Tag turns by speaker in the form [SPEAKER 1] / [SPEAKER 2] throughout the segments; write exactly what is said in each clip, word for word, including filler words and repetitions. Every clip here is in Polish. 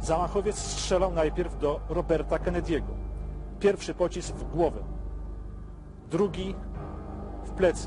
[SPEAKER 1] Zamachowiec strzelał najpierw do Roberta Kennedy'ego. Pierwszy pocisk w głowę, drugi w plecy.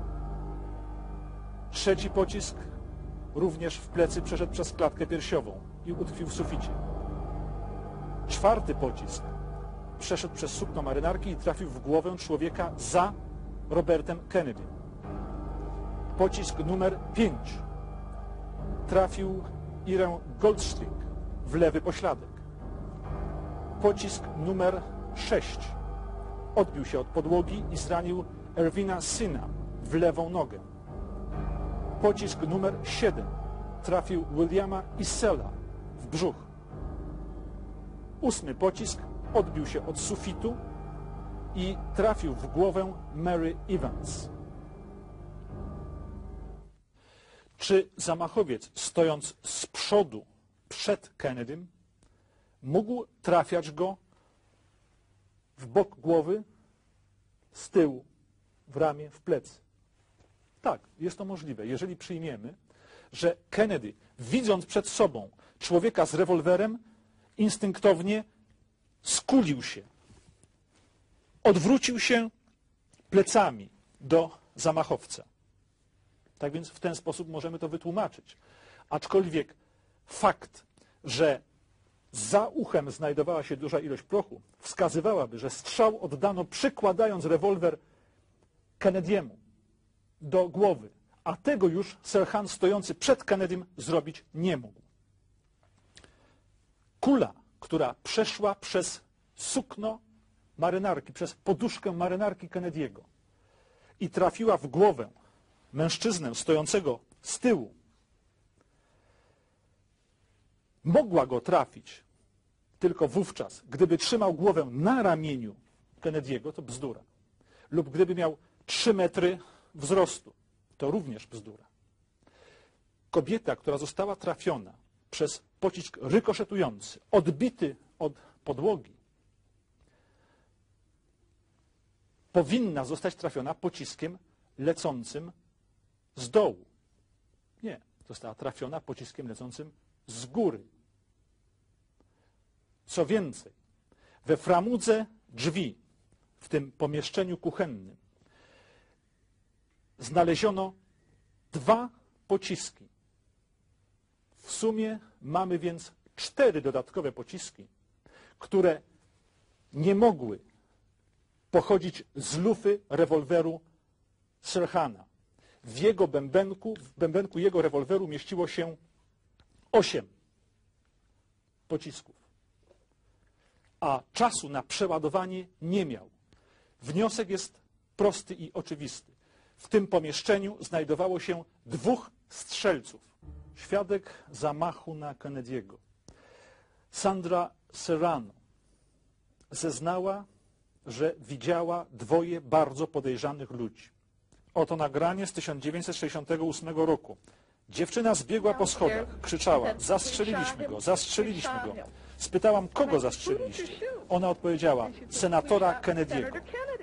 [SPEAKER 1] Trzeci pocisk również w plecy przeszedł przez klatkę piersiową i utkwił w suficie. Czwarty pocisk przeszedł przez sukno marynarki i trafił w głowę człowieka za Robertem Kennedy. Pocisk numer pięć trafił Irę Goldstreet w lewy pośladek. Pocisk numer sześć odbił się od podłogi i zranił Erwina Syna w lewą nogę. Pocisk numer siedem trafił Williama Isela w brzuch. Ósmy pocisk odbił się od sufitu i trafił w głowę Mary Evans. Czy zamachowiec, stojąc z przodu przed Kennedym, mógł trafiać go w bok głowy, z tyłu, w ramię, w plecy? Tak, jest to możliwe, jeżeli przyjmiemy, że Kennedy, widząc przed sobą człowieka z rewolwerem, instynktownie skulił się, odwrócił się plecami do zamachowca. Tak więc w ten sposób możemy to wytłumaczyć. Aczkolwiek fakt, że za uchem znajdowała się duża ilość prochu, wskazywałaby, że strzał oddano przykładając rewolwer Kennedy'emu do głowy, a tego już Sirhan stojący przed Kennedym zrobić nie mógł. Kula, która przeszła przez sukno marynarki, przez poduszkę marynarki Kennedy'ego i trafiła w głowę mężczyznę stojącego z tyłu, mogła go trafić tylko wówczas, gdyby trzymał głowę na ramieniu Kennedy'ego, to bzdura. Lub gdyby miał trzy metry wzrostu, to również bzdura. Kobieta, która została trafiona przez pocisk rykoszetujący, odbity od podłogi, powinna zostać trafiona pociskiem lecącym z dołu. Nie, została trafiona pociskiem lecącym z góry. Co więcej, we framudze drzwi w tym pomieszczeniu kuchennym znaleziono dwa pociski. W sumie mamy więc cztery dodatkowe pociski, które nie mogły pochodzić z lufy rewolweru Sirhana. W jego bębenku, w bębenku jego rewolweru mieściło się osiem pocisków, a czasu na przeładowanie nie miał. Wniosek jest prosty i oczywisty. W tym pomieszczeniu znajdowało się dwóch strzelców. Świadek zamachu na Kennedy'ego, Sandra Serrano, zeznała, że widziała dwoje bardzo podejrzanych ludzi. Oto nagranie z tysiąc dziewięćset sześćdziesiątego ósmego roku. Dziewczyna zbiegła po schodach, krzyczała: zastrzeliliśmy go, zastrzeliliśmy go. Spytałam, kogo zastrzeliliście? Ona odpowiedziała: senatora Kennedy'ego.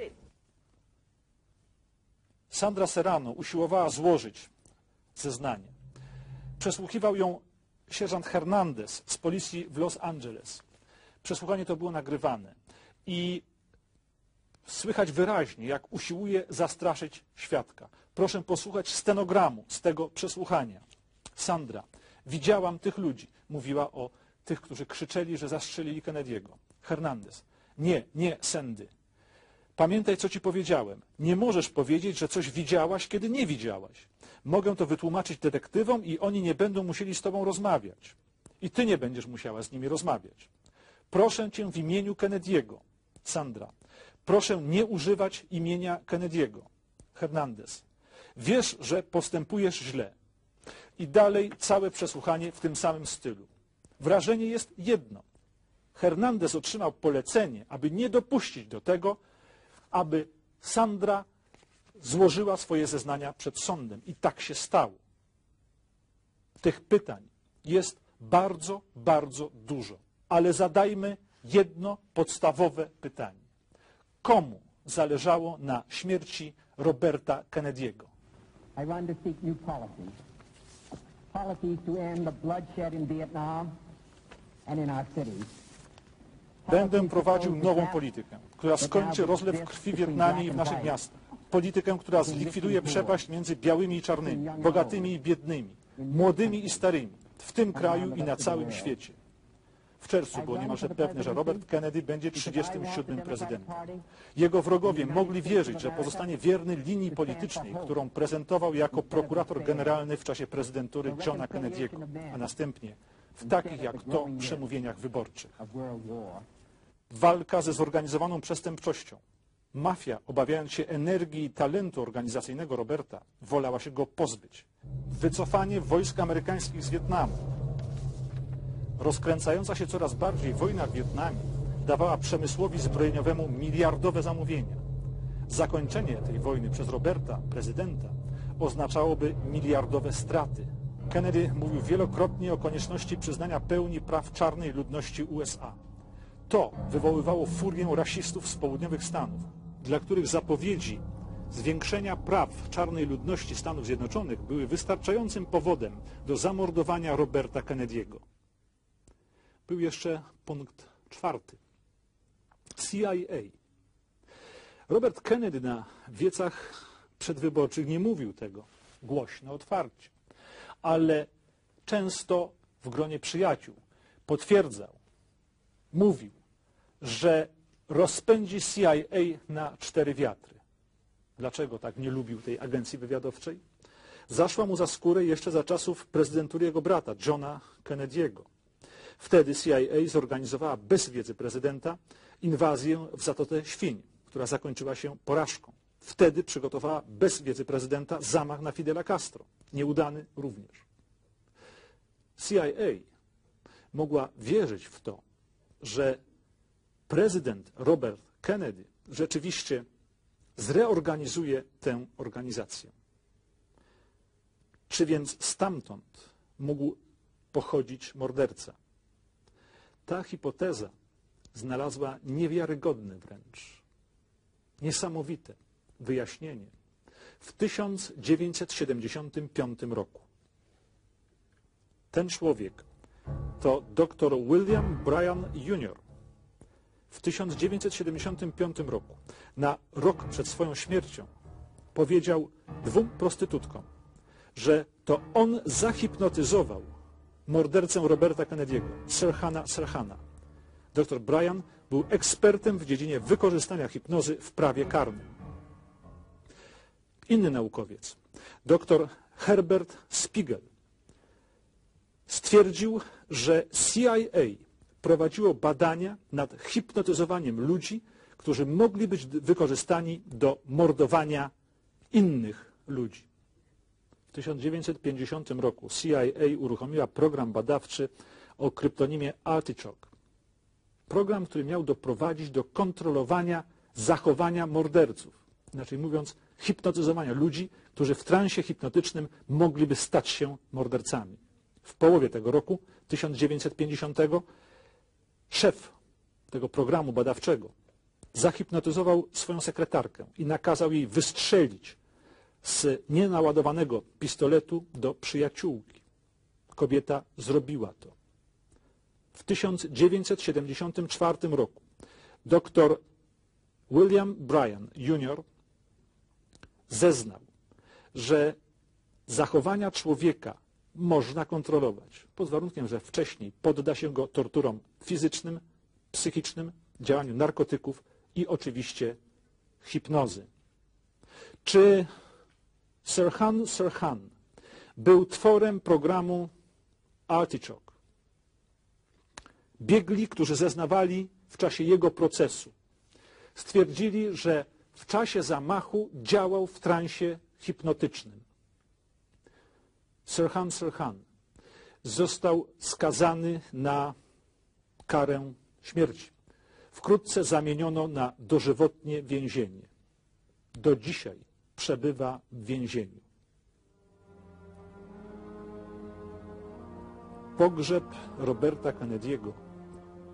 [SPEAKER 1] Sandra Serrano usiłowała złożyć zeznanie. Przesłuchiwał ją sierżant Hernandez z policji w Los Angeles. Przesłuchanie to było nagrywane i słychać wyraźnie, jak usiłuje zastraszyć świadka. Proszę posłuchać stenogramu z tego przesłuchania. Sandra: widziałam tych ludzi. Mówiła o tych, którzy krzyczeli, że zastrzelili Kennedy'ego. Hernandez: nie, nie, Sandy. Pamiętaj, co ci powiedziałem. Nie możesz powiedzieć, że coś widziałaś, kiedy nie widziałaś. Mogę to wytłumaczyć detektywom i oni nie będą musieli z tobą rozmawiać. I ty nie będziesz musiała z nimi rozmawiać. Proszę cię w imieniu Kennedy'ego. Sandra: proszę nie używać imienia Kennedy'ego. Hernandez: wiesz, że postępujesz źle. I dalej całe przesłuchanie w tym samym stylu. Wrażenie jest jedno. Hernandez otrzymał polecenie, aby nie dopuścić do tego, aby Sandra złożyła swoje zeznania przed sądem. I tak się stało. Tych pytań jest bardzo, bardzo dużo. Ale zadajmy jedno podstawowe pytanie. Komu zależało na śmierci Roberta Kennedy'ego?
[SPEAKER 2] I run to seek new policies. Policies to end the bloodshed in Vietnam,
[SPEAKER 1] Będę prowadził nową politykę, która skończy rozlew krwi w Wietnamie i w naszych miastach. Politykę, która zlikwiduje przepaść między białymi i czarnymi, bogatymi i biednymi, młodymi i starymi, w tym kraju i na całym świecie. W czerwcu było niemalże pewne, że Robert Kennedy będzie trzydziestym siódmym prezydentem. Jego wrogowie mogli wierzyć, że pozostanie wierny linii politycznej, którą prezentował jako prokurator generalny w czasie prezydentury Johna Kennedy'ego, a następnie w takich jak to przemówieniach wyborczych. Walka ze zorganizowaną przestępczością. Mafia, obawiając się energii i talentu organizacyjnego Roberta, wolała się go pozbyć. Wycofanie wojsk amerykańskich z Wietnamu. Rozkręcająca się coraz bardziej wojna w Wietnamie dawała przemysłowi zbrojeniowemu miliardowe zamówienia. Zakończenie tej wojny przez Roberta, prezydenta, oznaczałoby miliardowe straty. Kennedy mówił wielokrotnie o konieczności przyznania pełni praw czarnej ludności U S A. To wywoływało furię rasistów z południowych Stanów, dla których zapowiedzi zwiększenia praw czarnej ludności Stanów Zjednoczonych były wystarczającym powodem do zamordowania Roberta Kennedy'ego. Był jeszcze punkt czwarty. C I A. Robert Kennedy na wiecach przedwyborczych nie mówił tego głośno, otwarcie, ale często w gronie przyjaciół potwierdzał, mówił, że rozpędzi C I A na cztery wiatry. Dlaczego tak nie lubił tej agencji wywiadowczej? Zaszła mu za skórę jeszcze za czasów prezydentury jego brata, Johna Kennedy'ego. Wtedy C I A zorganizowała bez wiedzy prezydenta inwazję w Zatoce Świń, która zakończyła się porażką. Wtedy przygotowała bez wiedzy prezydenta zamach na Fidela Castro, nieudany również. C I A mogła wierzyć w to, że prezydent Robert Kennedy rzeczywiście zreorganizuje tę organizację. Czy więc stamtąd mógł pochodzić morderca? Ta hipoteza znalazła niewiarygodne wręcz, niesamowite wyjaśnienie w tysiąc dziewięćset siedemdziesiątym piątym roku. Ten człowiek to dr William Bryan junior W tysiąc dziewięćset siedemdziesiątym piątym roku, na rok przed swoją śmiercią, powiedział dwóm prostytutkom, że to on zahipnotyzował mordercę Roberta Kennedy'ego, Sirhana Sirhana. Dr Bryan był ekspertem w dziedzinie wykorzystania hipnozy w prawie karnym. Inny naukowiec, dr Herbert Spiegel, stwierdził, że C I A prowadziło badania nad hipnotyzowaniem ludzi, którzy mogli być wykorzystani do mordowania innych ludzi. W tysiąc dziewięćset pięćdziesiątym roku C I A uruchomiła program badawczy o kryptonimie Artichoke. Program, który miał doprowadzić do kontrolowania zachowania morderców. Inaczej mówiąc, hipnotyzowania ludzi, którzy w transie hipnotycznym mogliby stać się mordercami. W połowie tego roku, tysiąc dziewięćset pięćdziesiątego, szef tego programu badawczego zahipnotyzował swoją sekretarkę i nakazał jej wystrzelić z nienaładowanego pistoletu do przyjaciółki. Kobieta zrobiła to. W tysiąc dziewięćset siedemdziesiątym czwartym roku dr William Bryan junior zeznał, że zachowania człowieka można kontrolować, pod warunkiem, że wcześniej podda się go torturom fizycznym, psychicznym, działaniu narkotyków i oczywiście hipnozy. Czy Sirhan Sirhan był tworem programu Artichoke? Biegli, którzy zeznawali w czasie jego procesu, stwierdzili, że w czasie zamachu działał w transie hipnotycznym. Sirhan Sirhan został skazany na karę śmierci. Wkrótce zamieniono na dożywotnie więzienie. Do dzisiaj przebywa w więzieniu. Pogrzeb Roberta Kennedy'ego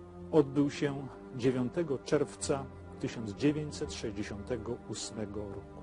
[SPEAKER 1] odbył się dziewiątego czerwca tysiąc dziewięćset sześćdziesiątego ósmego roku.